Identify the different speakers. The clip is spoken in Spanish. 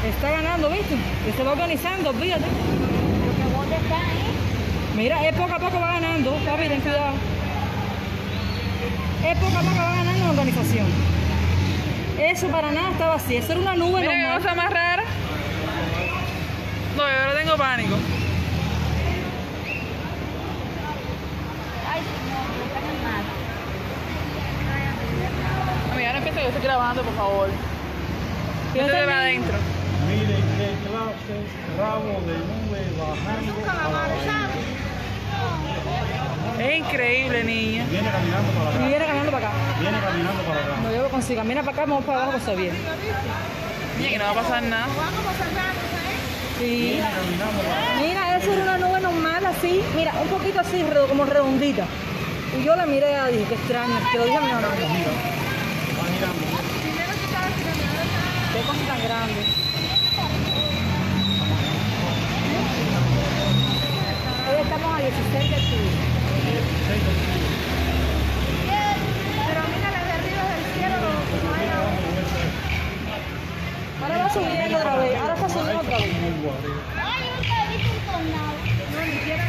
Speaker 1: Está ganando, ¿viste? Que se va organizando, fíjate.
Speaker 2: Pero que bote está, ¿eh?
Speaker 1: Mira, es poco a poco va ganando, papi, ten cuidado. Es poco a poco va ganando la organización. Eso para nada estaba así, eso era una nube
Speaker 3: Mira qué
Speaker 1: normal.
Speaker 3: cosa más rara. No, yo ahora tengo pánico.
Speaker 2: Ay, señor, no están en nada.
Speaker 3: Mira, ahora empieza, yo estoy grabando, por favor. Métete para adentro.
Speaker 4: Miren qué clase, rabo de nube bajando a la bahía.
Speaker 3: Es increíble, niña.
Speaker 4: Viene caminando para
Speaker 1: Y
Speaker 4: acá.
Speaker 1: viene caminando para acá.
Speaker 4: Viene caminando para acá.
Speaker 1: No, yo consigo, camina para acá, vamos para abajo, cosa bien.
Speaker 3: Niña, que no va a pasar nada.
Speaker 1: Sí.
Speaker 4: Viene caminando para acá.
Speaker 1: Mira, eso era una nube normal así, mira, un poquito así, como redondita. Y yo la miré y dije, qué extraño, te lo dije a mi mamá.
Speaker 4: Va girando.
Speaker 1: Qué cosa tan grande. Hoy estamos a 16 de octubre. Pero mira, desde arriba del cielo no hay nada. Ahora va subiendo otra vez, ahora está subiendo otra vez.
Speaker 4: Muy guardián.
Speaker 2: Ay, nunca he visto un tornado.
Speaker 1: No, ni siquiera